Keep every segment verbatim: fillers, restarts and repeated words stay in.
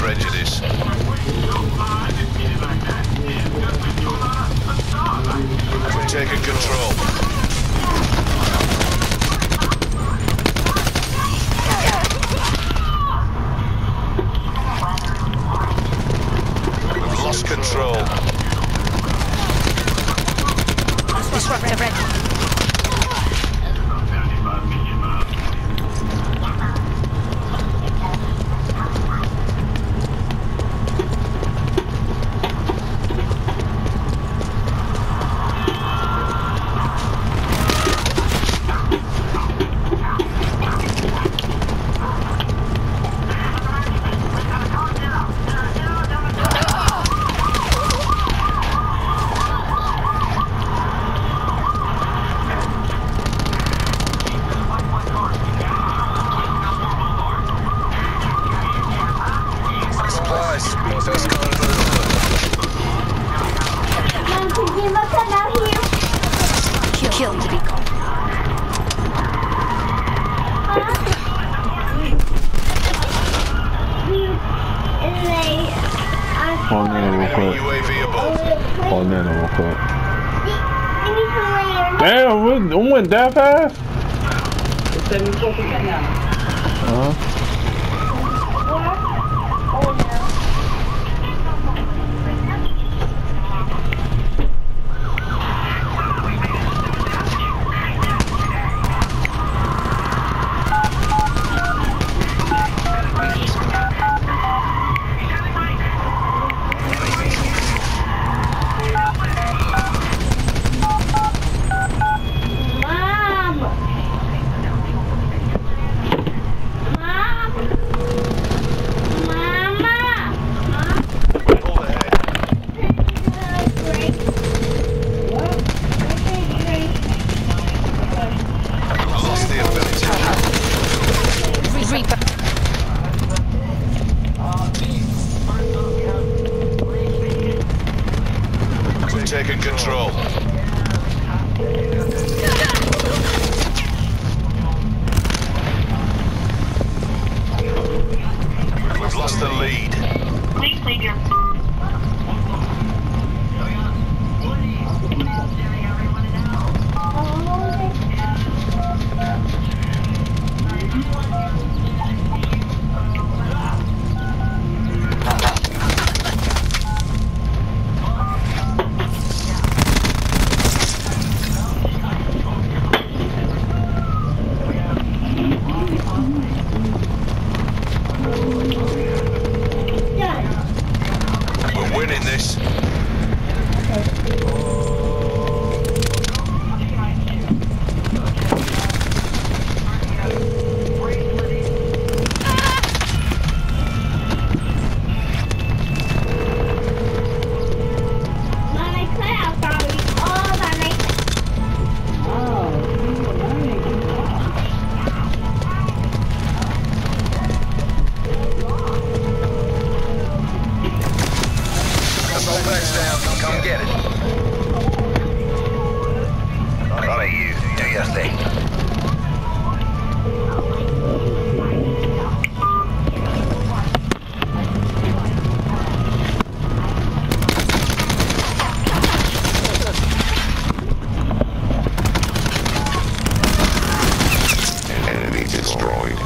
prejudice. We've taken control. We've lost control. Disruptor ready. Kill to be called. On there real quick. U A V above. On there real quick. Damn, it went that fast? Uh-huh. Taking control. We've lost the lead. Please leave your... We're winning this. Come get it. Right, you. Do your thing. Enemy destroyed.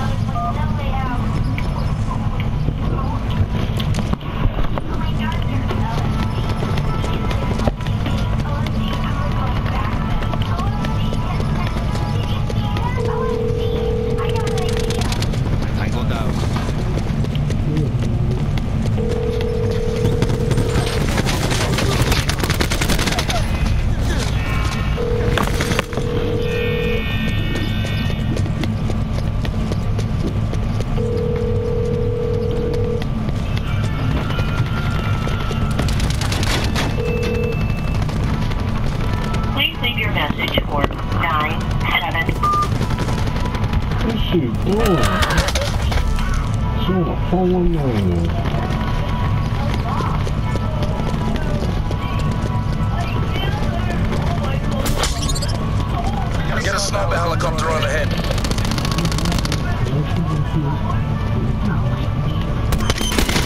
she doing? She on the phone with me. Get a sniper helicopter on ahead.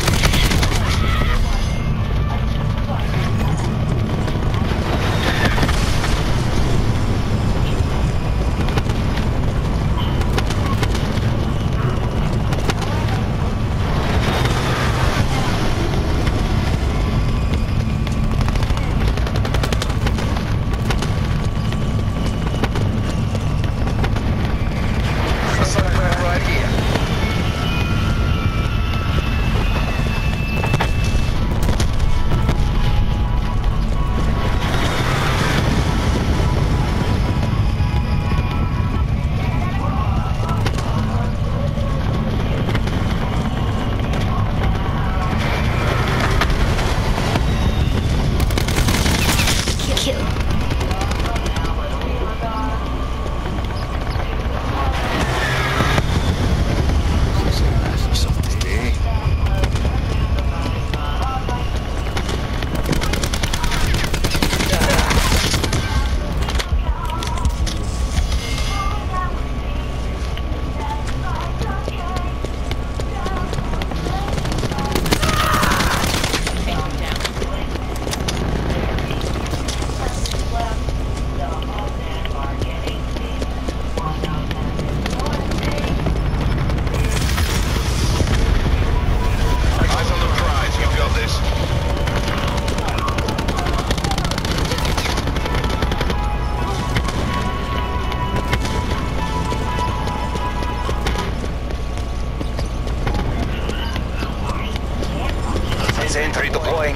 Sentry deploying.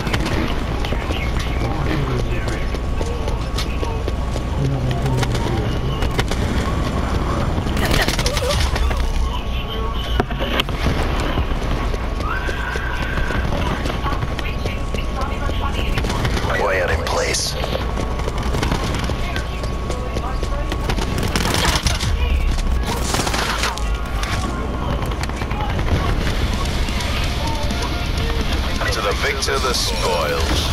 Wire in place. To the victor, the spoils.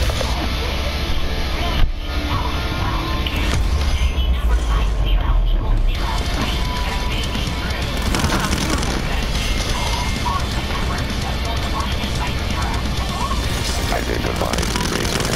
Identified Razor